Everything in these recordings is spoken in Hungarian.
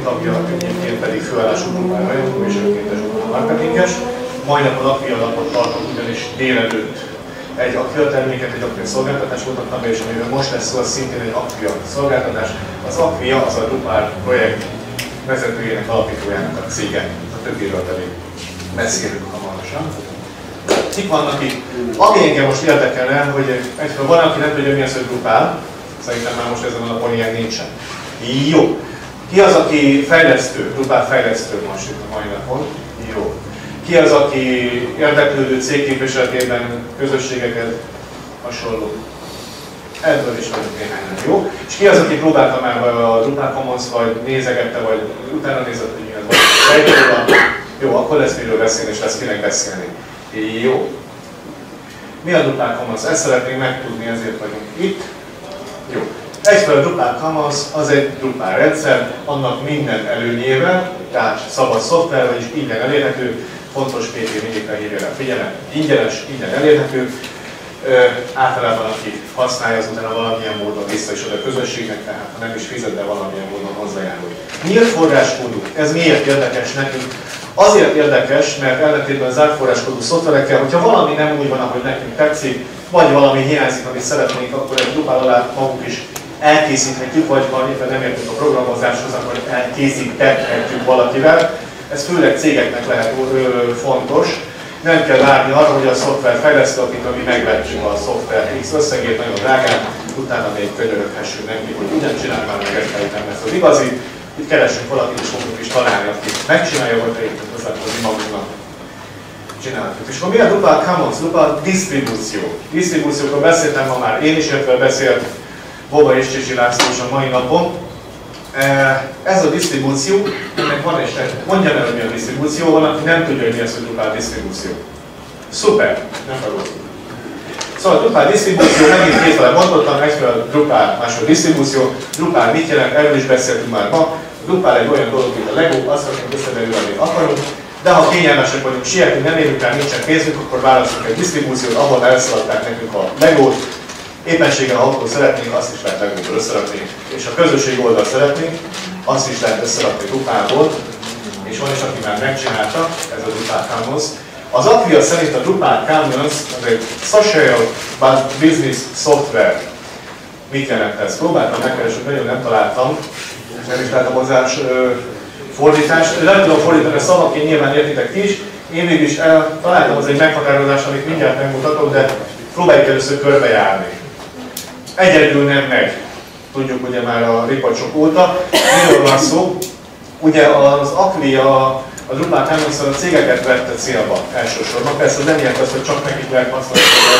tagja, egyébként pedig főállású Drupal rajongó és önkéntes Drupal marketinges. Mai napon Acquia napot tartok, ugyanis délelőtt egy Acquia terméket, egy Acquia szolgáltatást mutattam be, és amiről most lesz szó, az szintén egy Acquia szolgáltatás. Az Acquia az a Drupal projekt vezetőjének, alapítójának a cége, a többiről pedig beszélünk hamarosan. Kik vannak itt? Ami engem most érdekelne, hogy egyfelől van, aki nem tudja, mi az, hogy Drupal. Szerintem már most ezen a napon ilyen nincsen. Jó. Ki az, aki fejlesztő? Drupal fejlesztő most itt a mai napon? Jó. Ki az, aki érdeklődő cégképviseletében közösségeket hasonló? Ebből is vagyunk néhányan, jó? És ki az, aki próbálta már a Drupal Commons, vagy nézegette, vagy utána nézett, hogy milyen vagy fejlődően? Jó, akkor lesz miről beszélni, és lesz kinek beszélni. Jó. Mi a Drupal Commons? Ezt szeretnénk megtudni, ezért vagyunk itt. Jó. Egyfelől a Drupal Commons az egy Drupal rendszer, annak minden előnyével, tehát szabad szoftver, vagyis ingyen elérhető, fontos PP mindig felhívja rá figyelmet, ingyenes, ingyen elérhető. Általában aki használja, az utána valamilyen módon vissza is ad a közösségnek, tehát ha nem is fizet, de valamilyen módon hozzájárul. Nyílt forráskódú. Ez miért érdekes nekünk? Azért érdekes, mert ellentétben zárt forráskódú szoftverekkel, hogyha valami nem úgy van, ahogy nekünk tetszik, vagy valami hiányzik, amit szeretnénk, akkor egy Drupal alá maguk is elkészíthetjük, vagy ha éppen nem értünk a programozáshoz, akkor elkészíthetjük valakivel. Ez főleg cégeknek lehet fontos. Nem kell várni arra, hogy a szoftver fejlesztő, akitől mi megvettük a szoftver X összegét, nagyon drágán, utána még könyöröghessünk neki, hogy ugyan csinálj már meg ezt, nem lesz az igazi. Itt keresünk valakit, és fogunk is találni, aki megcsinálja, vagy egyébként hozzá, hogy mi magunknak csináljuk. És akkor mi a Drupal Commons? Drupal disztribúció. Disztribúciókról beszéltem ma már én is, illetve beszélt Boba és Csicsi László is a mai napon. Ez a disztribúció, ennek van is, mondjam el, hogy mi a disztribúció, van, aki nem tudja, hogy mi az, hogy Drupal disztribúció. Szuper, nem feloltuk. Szóval a Drupal disztribúció, megint kétfele mondottam, egyfelől a Drupal, másfél disztribúció. Drupal mit jelent, erről is beszéltünk már ma. A Drupal egy olyan dolog, mint a Lego, azt akarunk összeverülni, amit akarunk. De ha kényelmesek vagyunk, sietünk, nem érünk rá, nincsen pénzünk, akkor választunk egy disztribúciót, ahol elszaladták nekünk a Legót. Éppenséggel, ha autót szeretnénk, azt is lehet Legóból összerakni. És a közösség oldalt szeretnénk, azt is lehet összerakni Drupalból. És van is, aki már megcsinálta, ez a Drupal Commons. Az Acquia szerint a Drupal Commons az egy social business software. Mit jelent ez? Próbáltam megkeresni, nagyon nem találtam. Nem is láttam hozzá fordítást. Nem tudom fordítani a szavaként, nyilván értitek ti is. Én mégis találtam az egy meghatározást, amit mindjárt megmutatok, de próbáljuk először körbejárni. Egyedül nem megy. Tudjuk ugye már a ripacsok óta. Miről van szó? Ugye az Acquia a Drupal Commons a cégeket vette célba elsősorban. Persze nem ilyen az, hogy csak nekik lehet használni.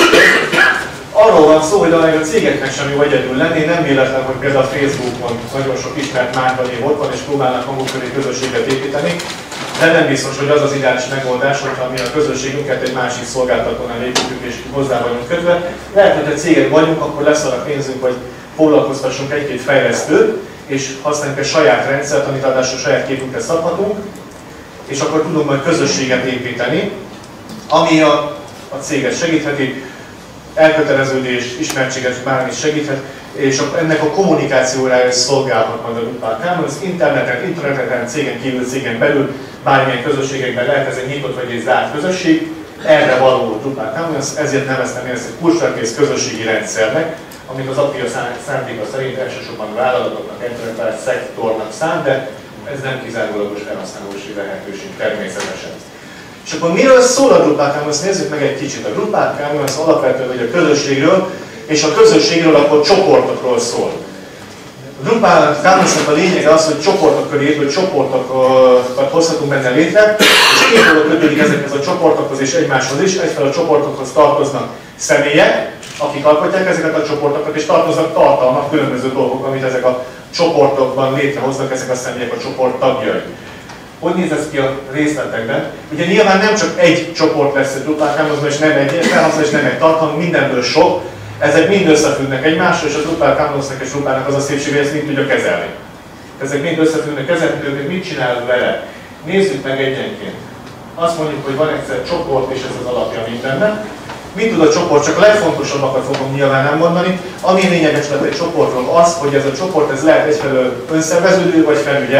Arról van szó, hogy a cégeknek sem jó egyedül lenni, nem véletlen, hogy például a Facebookon nagyon sok ismert márkanév ott van, és próbálnak maguk köré közösséget építeni, de nem biztos, hogy az az ideális megoldás, hogyha mi a közösségünket egy másik szolgáltatónál építjük és hozzá vagyunk kötve. Lehet, hogy ha cégek vagyunk, akkor lesz arra pénzünk, hogy foglalkoztassunk egy-két fejlesztőt, és használjuk egy saját rendszert, amit ráadásul saját képünkre szabhatunk, és akkor tudunk majd közösséget építeni, ami a céget segítheti, elköteleződés, ismertséget bármit segíthet, és ennek a kommunikációra is szolgálhat majd a Drupal Commons. Interneten, cégen kívül, cégen belül, bármilyen közösségekben lehet ez egy nyitott vagy egy zárt közösség. Erre való Drupal Commons, ezért neveztem én ezt egy kulcsra-kész közösségi rendszernek, amit az Acquia szándéka szerint elsősorban vállalatoknak, enterprise szektornak szán, de ez nem kizárólagos felhasználási lehetőség természetesen. És akkor miről szól a Drupal Commons? Nézzük meg egy kicsit. A Drupal Commons alapvetően hogy a közösségről, és a közösségről akkor csoportokról szól. A Drupal Commonsnak a lényege az, hogy csoportok köré épül, csoportokat hozhatunk benne létre, és két dolog kötődik ezekhez a csoportokhoz és egymáshoz is. Egyfelől a csoportokhoz tartoznak személyek, akik alkotják ezeket a csoportokat, és tartoznak tartalmak, különböző dolgok, amit ezek a csoportokban létrehoznak ezek a személyek, a csoport tagjai. Hogy néz ez ki a részletekben? Ugye nyilván nem csak egy csoport lesz egy Drupal Commonsban, és nem egy felhasználó, és nem egy tartalom, mindenből sok. Ezek mind összefüggnek egymással, és a Drupal Commonsnak és Drupalnak az a szépsége, hogy ezt mind tudja kezelni. Ezek mind összefüggnek, kezelhetők, mit csinál vele? Nézzük meg egyenként. Azt mondjuk, hogy van egyszer csoport, és ez az alapja mindennek. Mit tud a csoport? Csak a legfontosabbakat fogom nyilván nem mondani. Ami lényeges lett egy csoportról az, hogy ez a csoport ez lehet egyfelől önszerveződő vagy felügyelt.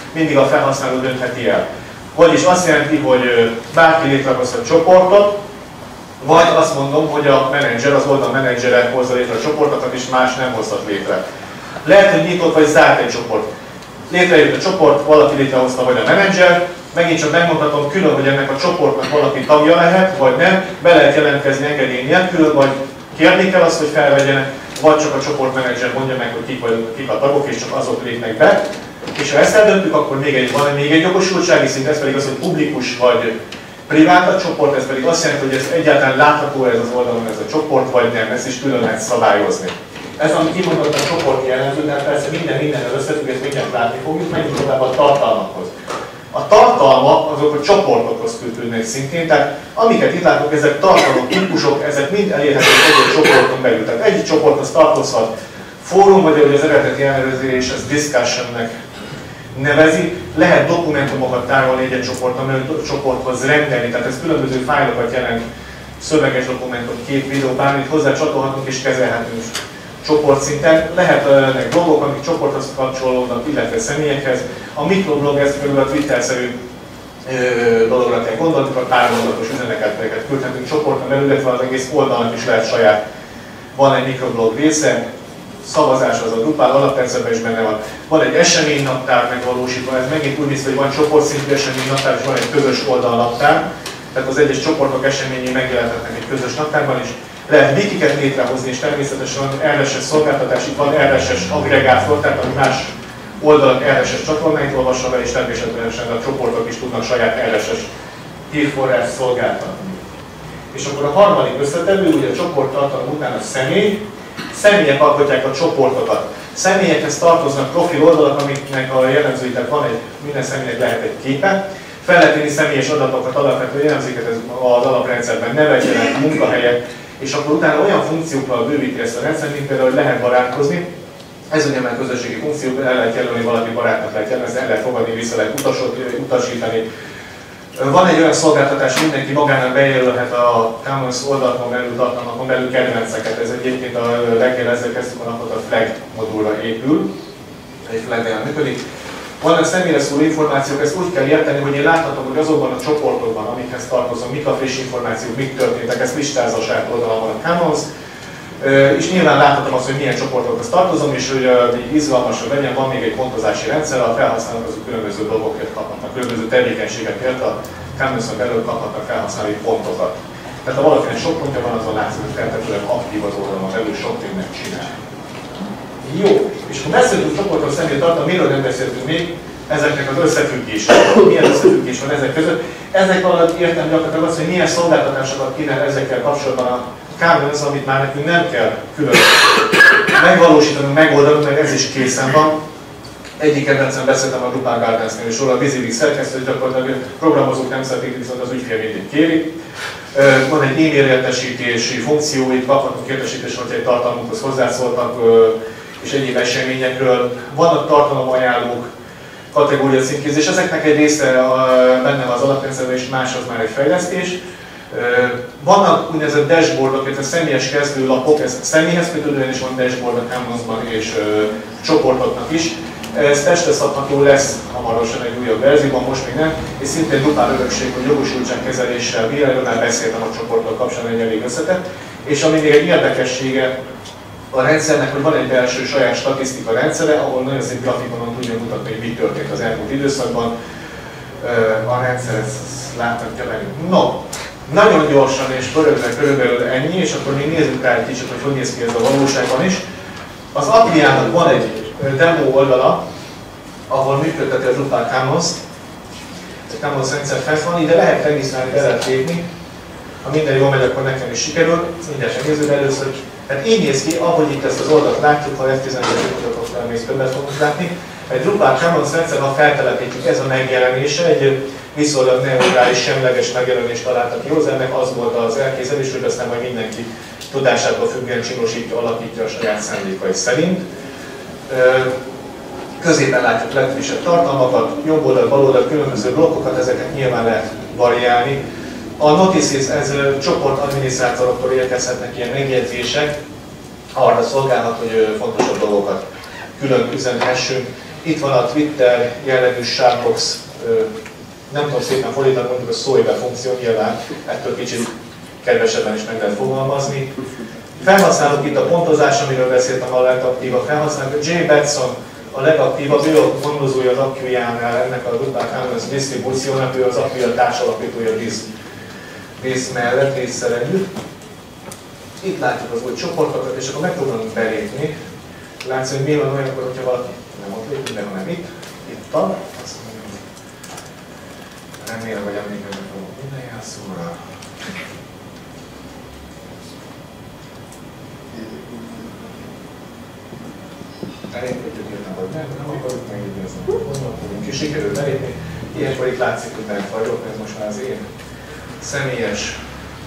mindig a felhasználó döntheti el. Vagyis azt jelenti, hogy bárki létrehozhat csoportot, vagy azt mondom, hogy a menedzser, az oldal menedzsere hozza létre a csoportokat, és más nem hozhat létre. Lehet, hogy nyitott vagy zárt egy csoport. Létrejött a csoport, valaki létrehozta, vagy a menedzser, megint csak megmondhatom külön, hogy ennek a csoportnak valaki tagja lehet, vagy nem, be lehet jelentkezni engedély nélkül, vagy kérni kell azt, hogy felvegyenek, vagy csak a csoportmenedzser mondja meg, hogy kik a tagok, és csak azok lépnek be. És ha ezt eldöntjük, akkor van még egy jogosultsági szint, ez pedig az, hogy publikus vagy privát a csoport, ez pedig azt jelenti, hogy ez egyáltalán látható ez az oldalon ez a csoport, vagy nem, ezt is külön lehet szabályozni. Ez, amit kimondott a csoport jellemző, de persze mindennel összefügg, ezt mindent látni fogjuk, menjünk tovább a tartalmakhoz. A tartalmak azok a csoportokhoz kötődnek szintén, tehát amiket itt látunk, ezek tartalom típusok, ezek mind elérhetők egy csoporton belül. Tehát egy csoporthoz tartozhat fórum, vagy ahogy az eredeti elnevezés, ez discussionnek nevezi, lehet dokumentumokat tárolni egy csoporthoz rendelni, tehát ez különböző fájlokat jelent, szöveges dokumentum, kép, videó, bármit hozzá csatolhatunk és kezelhetünk csoportszinten. Lehetnek blogok, amik csoporthoz kapcsolódnak, illetve személyekhez. A mikroblog, ez például a Twitter-szerű dologra kell gondolni, a pármondatos üzeneteket küldhetünk csoporton belül, illetve az egész oldalnak is lehet saját. Van egy mikroblog része, szavazás az a Drupal alaprendszerben is benne van. Van egy eseménynaptár megvalósítva, ez megint úgy néz, hogy van csoportszintű eseménynaptár, és van egy közös oldalnaptár. Tehát az egyes csoportok eseményei megjelenhetnek egy közös naptárban is. Lehet wikiket létrehozni, és természetesen van RSS szolgáltatás, itt van RSS aggregátor, tehát a más oldalak RSS csatornáit olvassa be, és természetesen a csoportok is tudnak saját RSS hírforrás szolgáltatni. És akkor a harmadik összetevő, ugye a csoporttartalom után a személy. Személyek alkotják a csoportokat. Személyekhez tartoznak profil oldalak, amiknek a jellemzői, tehát minden személynek lehet egy képe. Fel lehet írni személyes adatokat, alapvető jellemzőket az alaprendszerben, nevek, jelent, munkahelyek, és akkor utána olyan funkciókkal bővíti ezt a rendszer, mint például, hogy lehet barátkozni. Ez ugye már közösségi funkció, el lehet jelölni, valaki barátnak lehet jelölni, el lehet fogadni, vissza lehet utasítani. Van egy olyan szolgáltatás, mindenki magának bejelölhet a Commons oldalakon belül, tartalmakon belül kedvenceket. Ez egyébként a reggel ezzel kezdtük a napot, a flag modulra épül, egy flag-nál működik. Vannak személyre szóló információk, ezt úgy kell érteni, hogy én láthatom, hogy azokban a csoportokban, amikhez tartozom, mik a friss információk, mik történtek, ezt listázza a saját oldalamon a Commons. És nyilván láthatom azt, hogy milyen csoportokhoz tartozom, és hogy izgalmasabb legyen, van még egy pontozási rendszer, a felhasználók azok különböző dolgokért kaphatnak, különböző tevékenységekért a Commonson belül kaphatnak felhasználói pontokat. Tehát ha valakinek sok pontja van, azon látszik, hogy feltetőleg aktív az oldalon belül, sok mindent csinál. Jó, és ha beszéltünk csoportok személy tartalom, miről nem beszéltünk még? Ezeknek az összefüggése. Milyen összefüggés van ezek között? Ezek alatt értem gyakorlatilag azt, hogy milyen szolgáltatásokat kéne ezekkel kapcsolatban a Commons, amit már nekünk nem kell külön megvalósítanunk, megoldanunk, mert ez is készen van. Egyik kedvencen beszéltem a Drupal Gardensnél, és róla a Visibix szerkesztő, gyakorlatilag programozók nem szeretik, viszont az ügyfél mindig kéri. Van egy e-mail értesítési funkció, itt kaphatunk értesítést, hogyha egy tartalmunkhoz hozzászóltak, és egyéb eseményekről. Vannak tartalomajánlók, kategória címkézés, ezeknek egy része benne az alaprendszerben, és más az már egy fejlesztés. Vannak úgynevezett dashboardok, illetve személyes kezdőlapok, ez személyhez kötődően is van dashboard a Commonsban és csoportoknak is. Ez testre szabható lesz hamarosan egy újabb verzióban, most még nem, és szintén Drupal örökség, hogy jogosultságkezeléssel bír, erről már beszéltem a csoporttal kapcsolatban, egy elég összetett. És ami még egy érdekessége a rendszernek, hogy van egy belső saját statisztika rendszere, ahol nagyon szép grafikonon tudja mutatni, hogy mi történt az elmúlt időszakban. A rendszer ezt láthatja velünk. No, nagyon gyorsan és pörögve körülbelül ennyi, és akkor még nézzük rá egy kicsit, hogy néz ki ez a valóságban is. Az API-nak van egy demo oldala, ahol működteti a Drupal Commons. A Commons rendszer fent van, ide lehet regisztrálni, be lehet lépni. Ha minden jól megy, akkor nekem is sikerül. Mindjárt nézzük először. Tehát így néz ki, ahogy itt ezt az oldalt látjuk, ha F11-et mutatok fel, még többet fogunk látni. Egy Drupal Commons rendszer, ha feltelepítjük, ez a megjelenése, egy viszonylag neutrális, semleges megjelenést találtak ki hozzá, ennek az volt az elképzelés, hogy aztán majd mindenki tudásától függően csinosítja, alakítja a saját szándékai szerint. Középen látjuk legfrissebb tartalmakat, jobb oldal, bal oldal, különböző blokkokat, ezeket nyilván lehet variálni. A notices, ez csoportadminisztrátoroktól érkezhetnek ilyen megjegyzések, arra szolgálnak, hogy fontosabb dolgokat külön üzenhessünk. Itt van a Twitter jellegű Shoutbox, nem tudom szépen fordítani, mondjuk a szóibe funkció, nyilván ettől kicsit kedvesebben is meg lehet fogalmazni. Felhasználok itt a pontozás, amiről beszéltem, a legaktívabb felhasználók. Jay Batson a legaktívabb, ő a gondozója az Acquia-nál ennek a Drupal Commons disztribúciónak, ő az Acquia társalapítója Disz mellett, Diszszel együtt. Itt látjuk az új csoportokat, és akkor megpróbálunk belépni. Látszik, hogy mi van olyankor, hogyha valaki nem ott lépünk, de hanem itt van. Remélem, hogy emlékezni fogok minden jelszóra. Elépítjük írtam, hogy nem akarjuk megidézni. Gondolkodunk ki, sikerül belépni. Ilyenkor itt látszik, hogy bent vagyok, ez most már az én személyes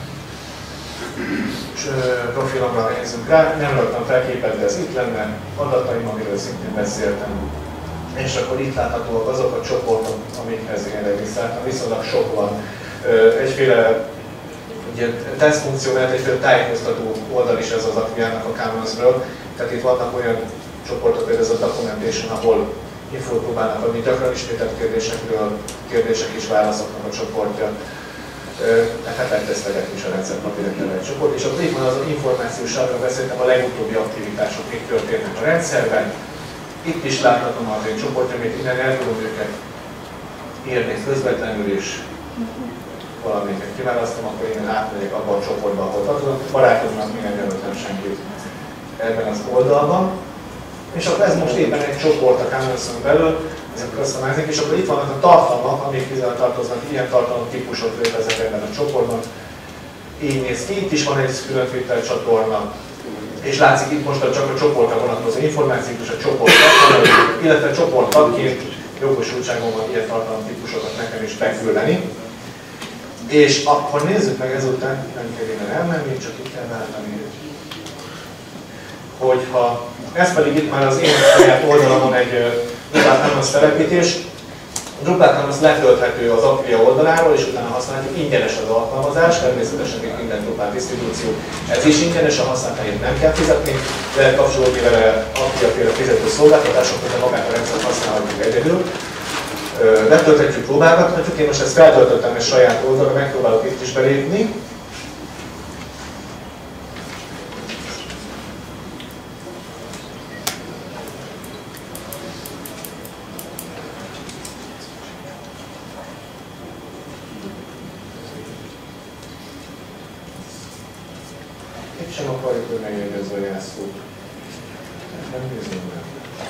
profilomra nézzünk rá. Nem raktam fel képet, de ez itt lenne. Adataim, amiről szintén beszéltem. És akkor itt láthatóak azok a csoportok, amikhez én regisztráltam. Viszonylag sok van. Egyféle tesztfunkció, mert egyféle tájékoztató oldal is ez az Acquia-nak a Commonsről. Tehát itt vannak olyan csoportok, például ez a Documentation, ahol infót próbálnak adni, gyakran ismételt kérdésekről, kérdések és válaszoknak a csoportja. Tehát lehet tesztelgetni is a rendszerpapírokra egy csoport. És akkor itt van az információs sávról beszéltem, a legutóbbi aktivitások, mik történnek a rendszerben. Itt is láthatom az én csoportja, amit innen el tudom őket írni közvetlenül is. Valamiket kiválasztom, akkor innen átmegyek abban a csoportban, ahol tartozom. Barátomnak még nem jelöltem senkit ebben az oldalban. És akkor ez most éppen egy csoport a Commons-on belül, ezek customizing, és akkor itt vannak a tartalmak, amik közel tartoznak, ilyen tartalomtípusok léteznek ebben a csoportban. Így néz ki, itt is van egy külön Twitter csatorna, és látszik itt most csak a csoportra vonatkozó információk és a csoport tartalma, illetve csoporttagként jogosultságom van ilyen tartalomtípusokat nekem is beküldeni. És akkor nézzük meg ezután, nem kell innen elmenni, csak itt kell váltani, hogyha ez pedig itt már az én saját oldalamon egy Drupal Commons telepítés. A Drupal Commons letölthető az Acquia oldaláról, és utána használhatjuk, ingyenes az alkalmazás, természetesen mint minden Drupal disztribúció. Ez is ingyenes, a használatáért nem kell fizetni, lehet kapcsolódni vele Acquia-féle fizető szolgáltatásokat, de magát a rendszert használhatjuk egyedül. Letölthetjük, próbálgathatjuk, én most ezt feltöltöttem egy saját oldalra, megpróbálok itt is belépni. Itt sem akarjuk, hogy megjegyezve a jelszót. Nem nézem meg.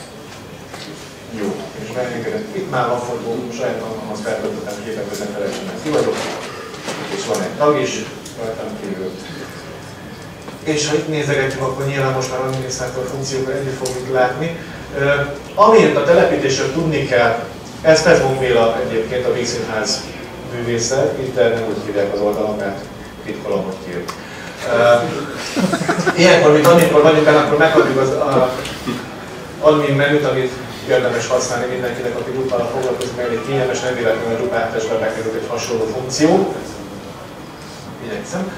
Jó, és beengedett. Itt már van fotó, saját magamhoz feltöltöttem képet, hogy nem felejtsem, mert ki vagyok. És van egy tag is, rajtam kívül. És ha itt nézegetjük, akkor nyilván most már adminisztrátor funkciókkal együtt fogjuk látni. Amiért a telepítésről tudni kell, ez Pezmon Béla egyébként a Vígszínház művésze, itt nem úgy hívják az oldalon, mert pitkolomot ír. Ilyenkor, mint amikor vagyunk el, akkor megkapjuk az admin menüt, amit érdemes használni mindenkinek, aki Drupal-al foglalkozik, meg egy kényelmes, nem véletlenül a Drupal testben bekerült egy hasonló funkció. Igyekszem.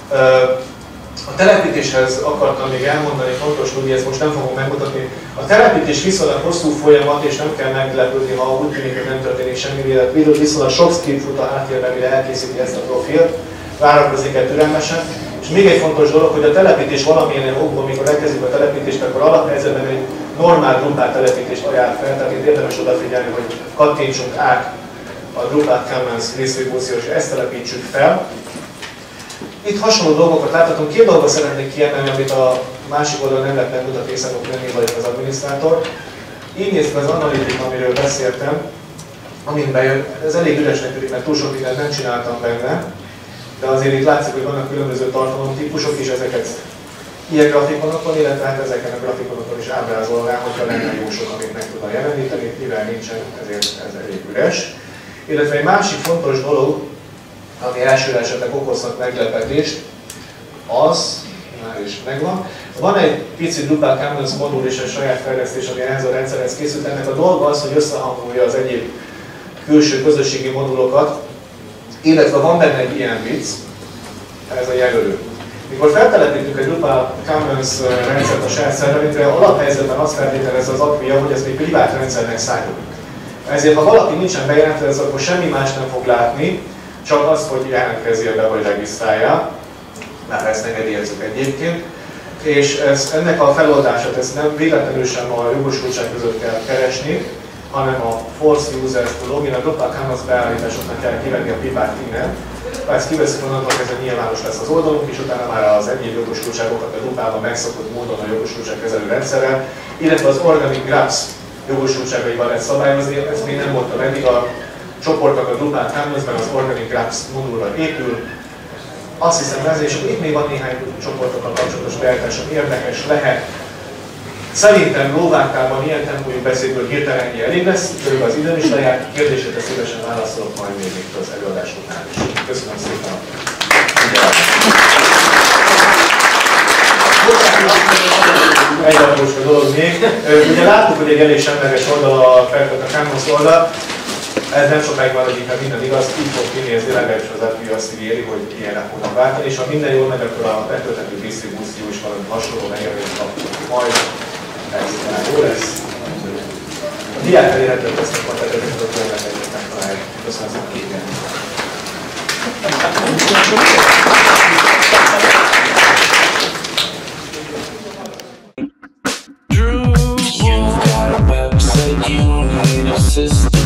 A telepítéshez akartam még elmondani, fontos, hogy ezt most nem fogom megmutatni. A telepítés viszonylag hosszú folyamat, és nem kell meglepődni, ha úgy tűnik, hogy nem történik semmi, viszonylag sok script fut a háttérben, mire elkészíti ezt a profilt, várakozik-e türelmesen. És még egy fontos dolog, hogy a telepítés valamilyen okból, amikor elkezdjük a telepítést, akkor alaphelyzetben egy normál Drupal telepítést ajánl fel, tehát itt érdemes odafigyelni, hogy kattintsunk át a Drupal Commons disztribúció, és ezt telepítsük fel. Itt hasonló dolgokat láthatunk. Két dolgot szeretnék kiemelni, amit a másik oldalon nem lehet megmutatni, hiszen ott nem én vagyok az adminisztrátor. Így néz ki az analitika, amiről beszéltem, amin bejön. Ez elég üresnek tűnik, mert túl sok mindent nem csináltam benne, de azért itt látszik, hogy vannak különböző tartalomtípusok, és ezeket ilyen grafikonokon, illetve hát ezeken a grafikonokon is ábrázolnám, hogyha lenne jó sok, amit meg tudna jeleníteni, mivel nincsen, ezért ez elég üres. Illetve egy másik fontos dolog, ami elsőre esetleg okozhat meglepetést, az, már is megvan, van egy pici Drupal Commons modul és egy saját fejlesztés, ami ehhez a rendszerhez készült. Ennek a dolga az, hogy összehangolja az egyéb külső közösségi modulokat, illetve van benne egy ilyen vicc, ez a jelölő. Mikor feltelepítünk egy Drupal Commons rendszert a saját szerverünkre, alaphelyzetben azt feltételezze az Acquia, hogy ez még privát rendszernek számít. Ezért ha valaki nincsen bejelentve, akkor semmi más nem fog látni, csak azt, hogy jelentkezzél be vagy regisztrálja, már ezt engedélyezzük egyébként. És ennek a feloldását ezt nem véletlenül sem a jogosultság között kell keresni, hanem a force users login, a Drupal Commons beállításoknak kell kivenni a privát innen. Ha ezt kiveszünk, onnantól kezdve nyilvános lesz az oldalunk, és utána már az egyéb jogosultságokat a Drupalban megszokott módon a jogosultságkezelő rendszerrel, illetve az Organic Graph jogosultságaival lehet szabályozni. Ez még nem mondtam eddig, a csoportok a Drupal Commonsben az Organic Graph modulra épül. Azt hiszem ez, és itt még van néhány csoportokkal kapcsolatos beállítás, ami érdekes lehet. Szerintem Lóvártában ilyen tempójú beszédből hirtelen ennyi elég lesz, körülbelül az időm is lejárt, kérdésre szívesen válaszolok majd még itt az előadás után is. Köszönöm szépen! Egy aprócska dolog még. Ugye láttuk, hogy egy elég semleges oldal a Commons oldal. Ez nem sokáig van, hogy minden igaz, így fog kinézni, legalábbis az Acquia azt ígéri, hogy ilyenek fognak váltani, és ha minden jól megy, akkor a betölthető disztribúció is valami hasonló megjelölést kapunk majd. Ez jó lesz. A diák elérhetők lesznek a tetőket, a tőlek egyet megtalálni. Köszönöm szépen. You've got a website, you need a system.